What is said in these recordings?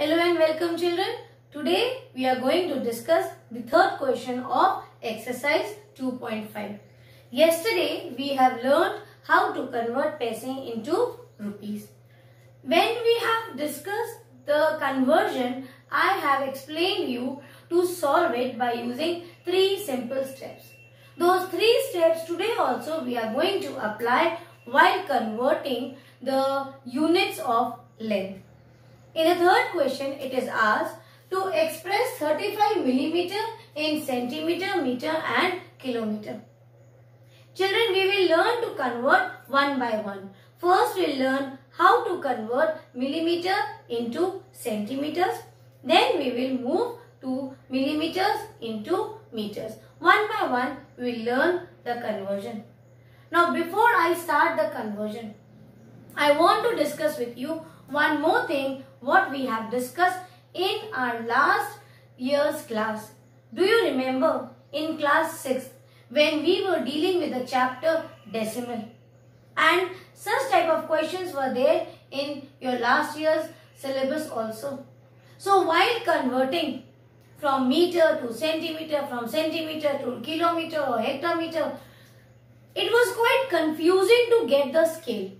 Hello and welcome children. Today we are going to discuss the third question of exercise 2.5. Yesterday we have learned how to convert paise into rupees. When we have discussed the conversion, I have explained you to solve it by using 3 simple steps. Those 3 steps today also we are going to apply while converting the units of length. In the third question, it is asked to express 35 millimeter in centimeter, meter and kilometer. Children, we will learn to convert one by one. First, we will learn how to convert millimeter into centimeters. Then, we will move to millimeters into meters. One by one, we will learn the conversion. Now, before I start the conversion, I want to discuss with you one more thing what we have discussed in our last year's class. Do you remember in class 6 when we were dealing with the chapter decimal, and such type of questions were there in your last year's syllabus also. So while converting from meter to centimeter, from centimeter to kilometer or hectometer, it was quite confusing to get the scale.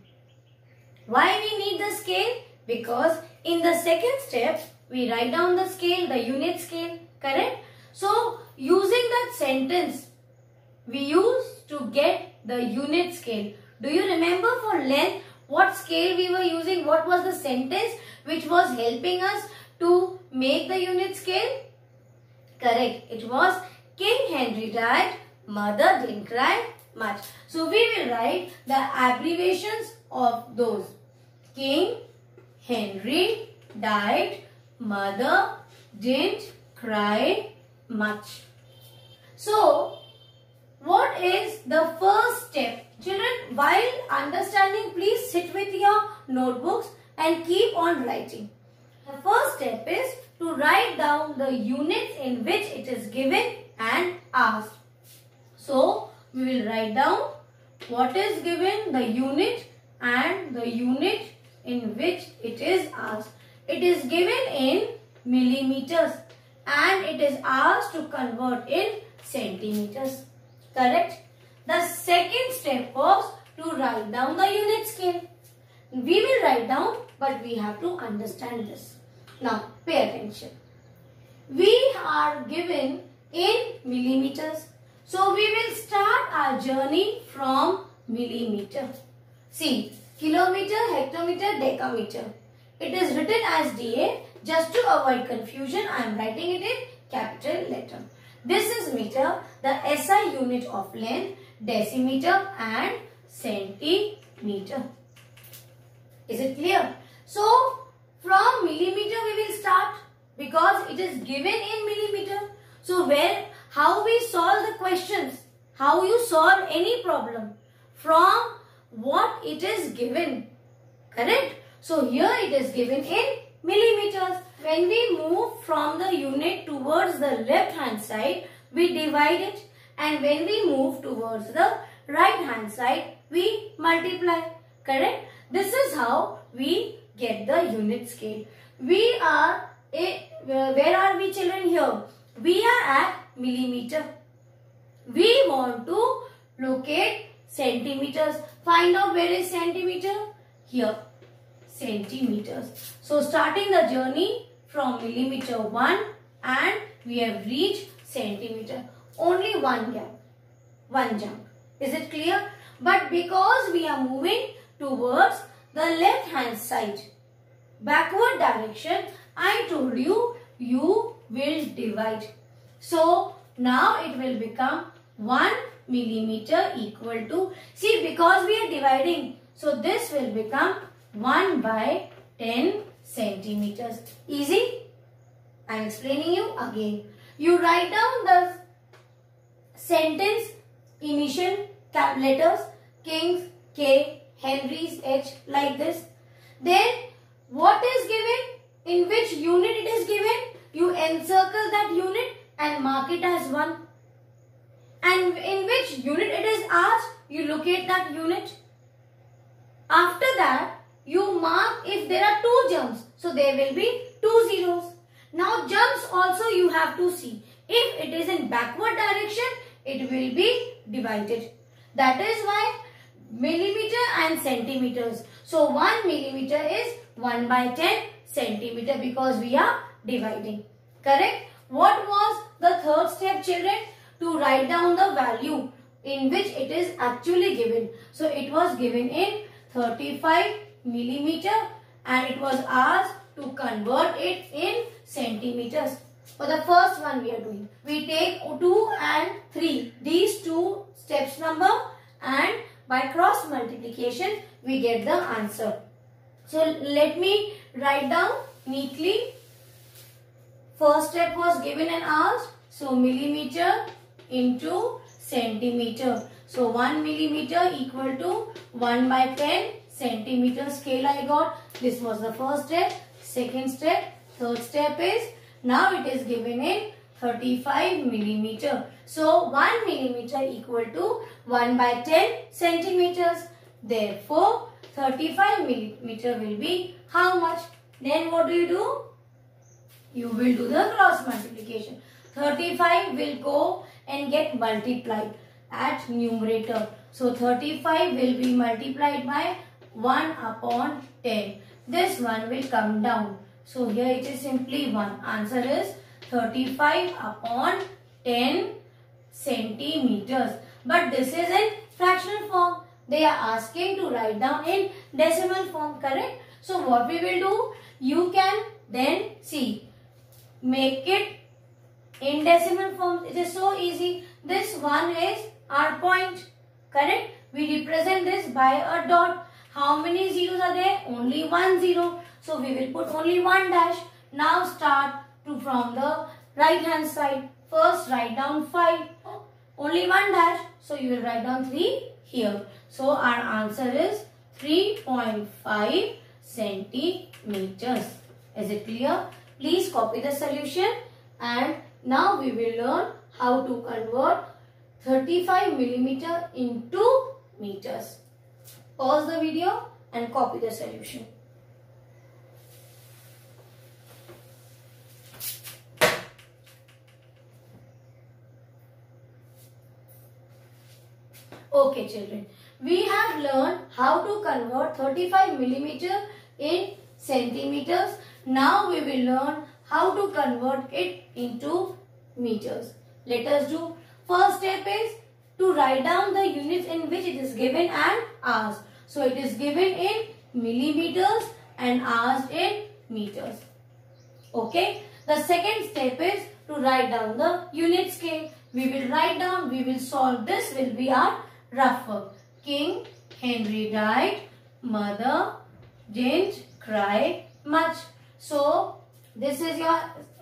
Why we need the scale? Because in the second step, we write down the scale, the unit scale, correct? So, using that sentence, we used to get the unit scale. Do you remember for length, what scale we were using? What was the sentence which was helping us to make the unit scale? Correct. It was King Henry died, mother didn't cry much. So, we will write the abbreviations of those. King Henry died, mother didn't cry much. So, what is the first step? Children, while understanding, please sit with your notebooks and keep on writing. The first step is to write down the units in which it is given and asked. So, we will write down what is given, the unit and the unit in which it is asked. It is given in millimeters and it is asked to convert in centimeters. Correct? The second step was to write down the unit scale. We will write down, but we have to understand this. Now, pay attention. We are given in millimeters. So, we will start our journey from millimeter. See, kilometer, hectometer, decameter. It is written as DA. Just to avoid confusion, I am writing it in capital letter. This is meter, the SI unit of length, decimeter and centimeter. Is it clear? So, from millimeter we will start because it is given in millimeter. So, how we solve the questions, how you solve any problem from what it is given, correct? So, here it is given in millimeters. When we move from the unit towards the left hand side, we divide it, and when we move towards the right hand side, we multiply, correct? This is how we get the unit scale. We are, where are we children here? We are at millimeter. We want to locate centimeters. Find out where is centimeter? Here, centimeters. So, starting the journey from millimeter 1 and we have reached centimeter. Only one jump. Is it clear? But because we are moving towards the left hand side, backward direction, I told you, you will divide. So, now it will become 1 millimeter equal to, see, because we are dividing, so this will become 1 by 10 centimeters. Easy? I am explaining you again. You write down the sentence initial letters, King's K, Henry's H, like this. Then what is given, in which unit it is given, you encircle that unit and mark it as 1. And in which unit it is asked, you locate that unit. After that, you mark if there are 2 jumps. So there will be 2 zeros. Now jumps also you have to see. If it is in backward direction, it will be divided. That is why millimeter and centimeters. So 1 millimeter is 1 by 10 centimeter because we are dividing. Correct? What was the third step, children? To write down the value in which it is actually given. So it was given in 35 millimeter and it was asked to convert it in centimeters. For the first one we are doing, we take 2 and 3, these two steps number, and by cross multiplication we get the answer. So let me write down neatly. First step was given and asked, so millimeter into centimeter. So 1 millimeter equal to 1 by 10 centimeter scale I got. This was the first step. Second step, third step is, now it is given in 35 millimeter. So 1 millimeter equal to 1 by 10 centimeters. Therefore 35 millimeter will be how much? Then what do? You will do the cross multiplication. 35 will go and get multiplied at numerator. So 35 will be multiplied by 1 upon 10. This one will come down. So here it is simply 1. Answer is 35 upon 10 centimeters. But this is in fractional form. They are asking to write down in decimal form, correct? So what we will do? You can then see. Make it in decimal form. It is so easy. This one is our point, correct? We represent this by a dot. How many zeros are there? Only 1 zero. So we will put only 1 dash. Now start from the right hand side. First write down 5. Only 1 dash. So you will write down 3 here. So our answer is 3.5 centimeters. Is it clear? Please copy the solution, and now we will learn how to convert 35 millimeter into meters. Pause the video and copy the solution. Okay children, we have learned how to convert 35 millimeter in centimeters. Now we will learn how to convert it into meters. Let us do. First step is to write down the units in which it is given and asked. So it is given in millimeters and asked in meters. Okay. The second step is to write down the unit scale. We will write down, we will solve. This will be our rough work. King Henry died, mother didn't cry much. So this is your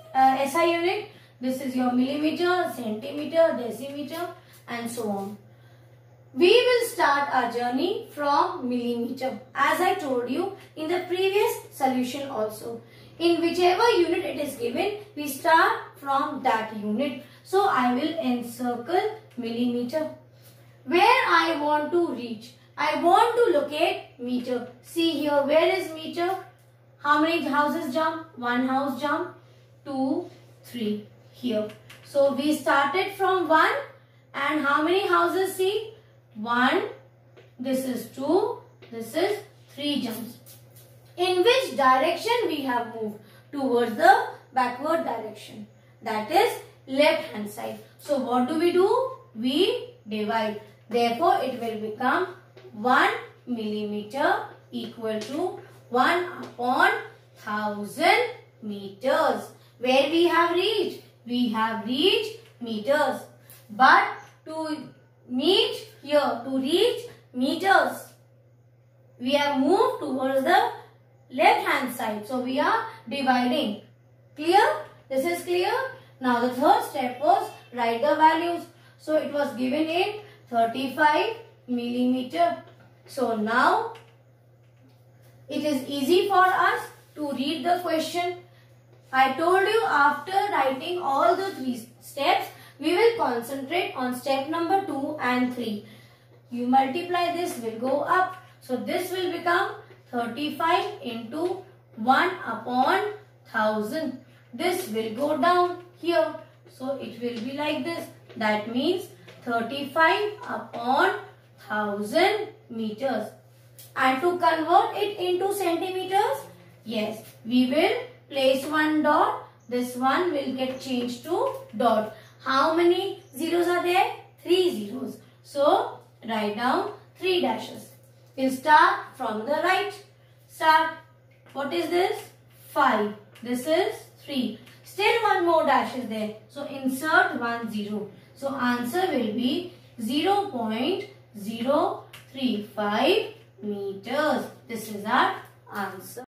SI unit. This is your millimeter, centimeter, decimeter and so on. We will start our journey from millimeter. As I told you in the previous solution also. In whichever unit it is given, we start from that unit. So I will encircle millimeter. Where I want to reach? I want to locate meter. See here, where is meter? How many houses jump? One house jump. 2, 3 here. So we started from 1 and how many houses see? 1, this is 2, this is 3 jumps. In which direction we have moved? Towards the backward direction. That is left hand side. So what do? We divide. Therefore it will become 1 millimeter equal to 1 upon 1000 meters. Where we have reached? We have reached meters. But to meet here, to reach meters, we have moved towards the left hand side. So we are dividing. Clear? This is clear? Now the third step was write the values. So it was given in 35 millimeter. So now it is easy for us to read the question. I told you after writing all the 3 steps, we will concentrate on step number 2 and 3. You multiply, this will go up. So this will become 35 into 1 upon 1000. This will go down here. So it will be like this. That means 35 upon 1000 meters. And to convert it into centimeters, yes, we will place one dot. This one will get changed to dot. How many zeros are there? 3 zeros. So write down 3 dashes. We'll start from the right. Start. What is this? 5. This is 3. Still one more dash is there. So insert 1 0. So answer will be 0.035 meters. This is our answer.